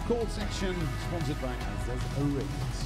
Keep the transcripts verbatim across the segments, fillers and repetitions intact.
Cold section, sponsored by Azaz Rates.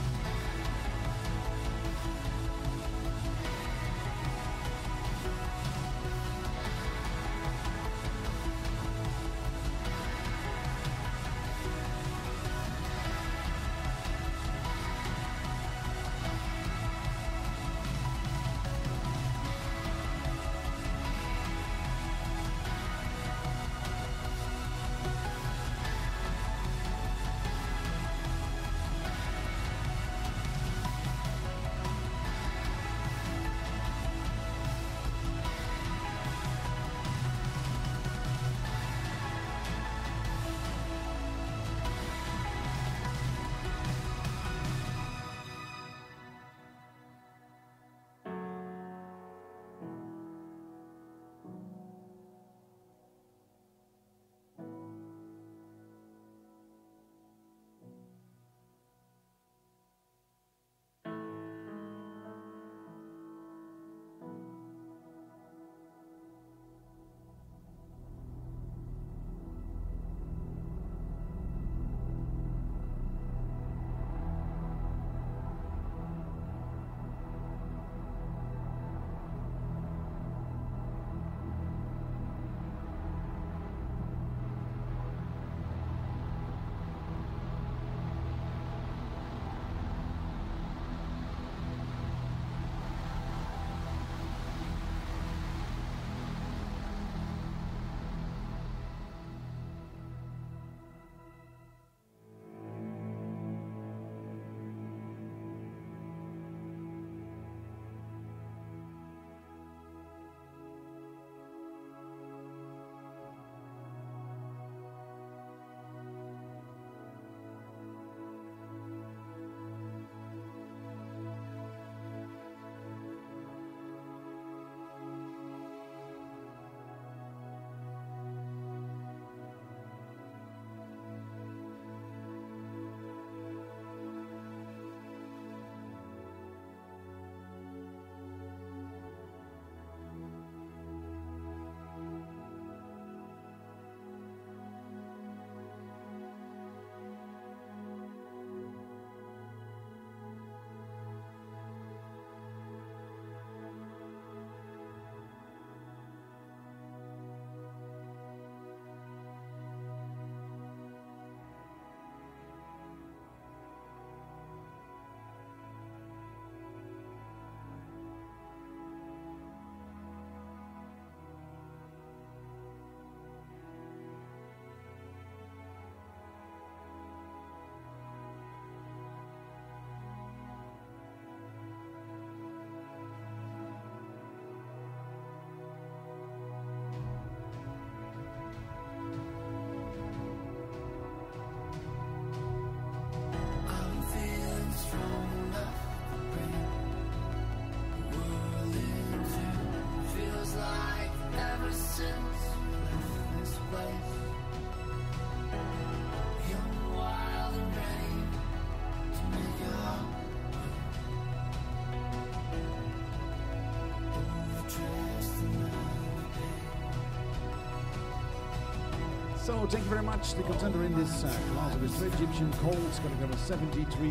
So thank you very much. The contender in this uh, class of the straight Egyptian Colts, going to go to seventy-three.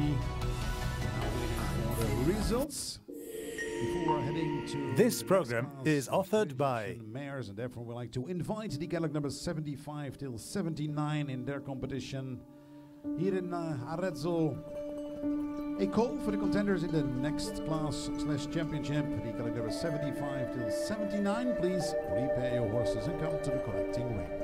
Now waiting for the results. Before heading to this program is offered by Mayors, and therefore we like to invite the Gallic number seventy-five till seventy-nine in their competition here in uh, Arezzo. A call for the contenders in the next class slash championship. The Gallic number seventy-five till seventy-nine. Please prepare your horses and come to the collecting ring.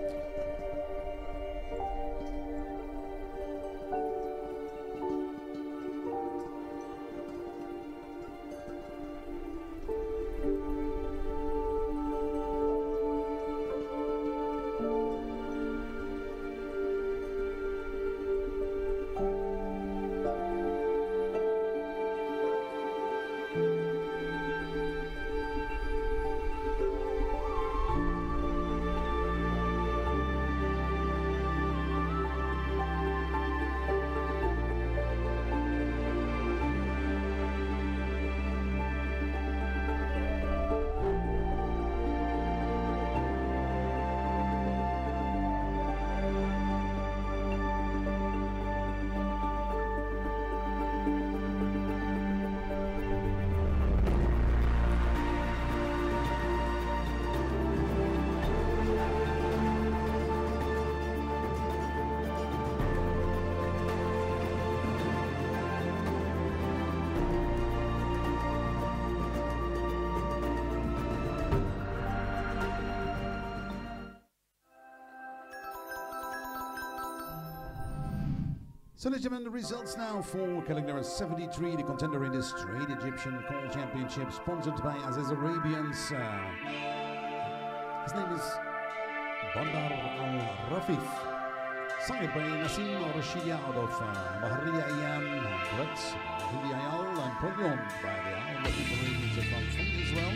So, ladies and gentlemen, the results now for Kelly number seventy-three, the contender in the Straight Egyptian Call Championship, sponsored by Aziz Arabians. Uh, his name is Bandar Al-Rafif. Signed by Nassim Rashidi out of Bahariya Ayam, Brett, Hindi Ayal, and Podium by the Al-Rafif Arabians from Israel.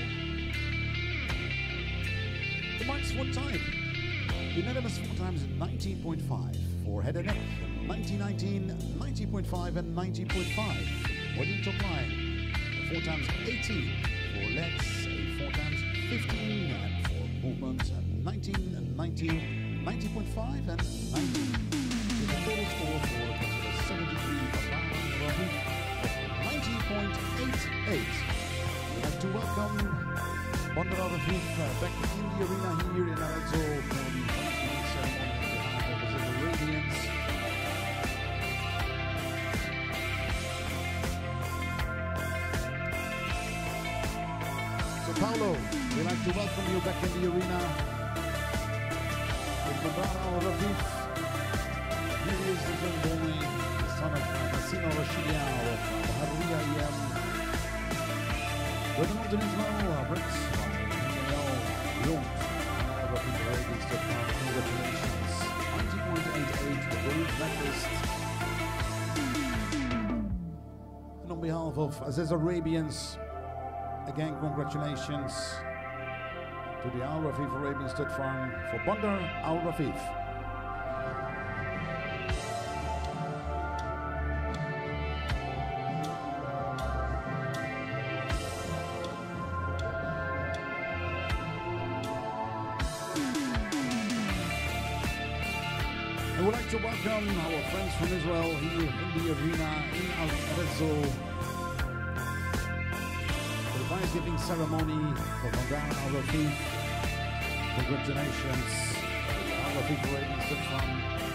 The marks for time. Unanimous four times nineteen point five for head and neck. ninety nineteen, ninety point five, and ninety point five. Wedding top line. four times eighteen for legs, four times fifteen, and for movements, nineteen, nineteen, ninety point five, and ninety. So the total score for the seventy-three ninety point eight eight. We'd like to welcome Bandar Al-Rafif uh, back in the arena here in Arezzo for the opening ceremony on behalf of the Radiance. So Paolo, we'd like to welcome you back in the arena with Bandar Al-Rafif. Here is the young boy, the son of Nassim Rashidi of Bahariya Ayam. With the mountain as well, Brett. Congratulations. ninety point eight eight, the gold blacklist. And on behalf of Aziz Arabians, again, congratulations to the Al-Rafif Arabian Stud Farm for Bandar Al-Rafif. I would like to welcome our friends from Israel here in the arena in Arezzo for the prize-giving ceremony for Bandar Al-Rafif. Congratulations, Al-Rafif Arabian Stud Farm.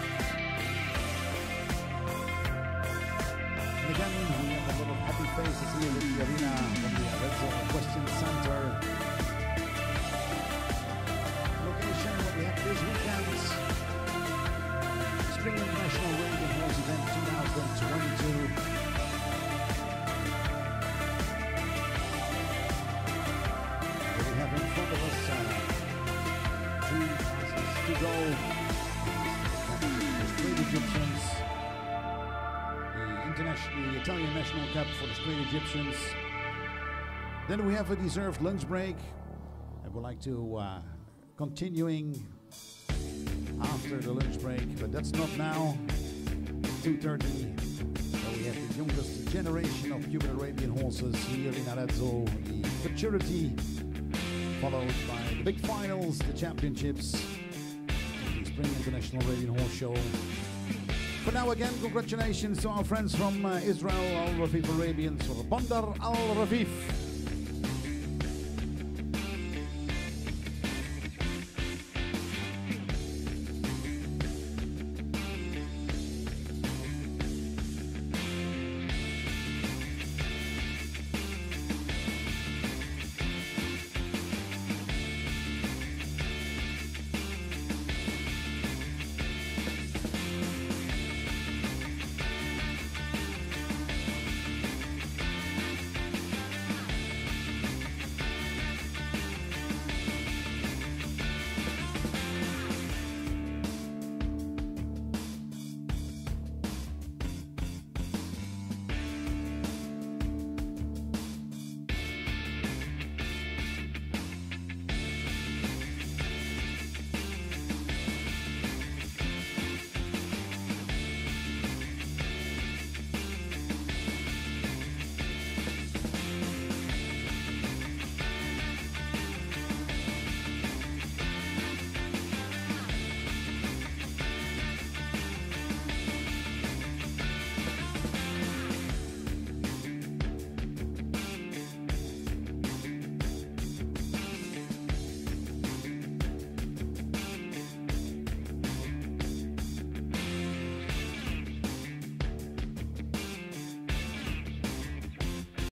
And again, we have a lot of happy faces here in the arena from the Arezzo Question Center. Location what we have this weekend. Spring International Radiant Horse Event two thousand twenty-two. We have in front of us uh, two classes to go. The Straight Egyptians, the international, the Italian National Cup for the Straight Egyptians. Then we have a deserved lunch break. I would like to uh, continuing after the lunch break, but that's not now. two thirty. So we have the youngest generation of Cuban Arabian horses here in Arezzo, the maturity, followed by the big finals, the championships, the Spring International Arabian Horse Show. For now, again, congratulations to our friends from uh, Israel, Al-Rafif Arabians, for Bandar Al-Rafif.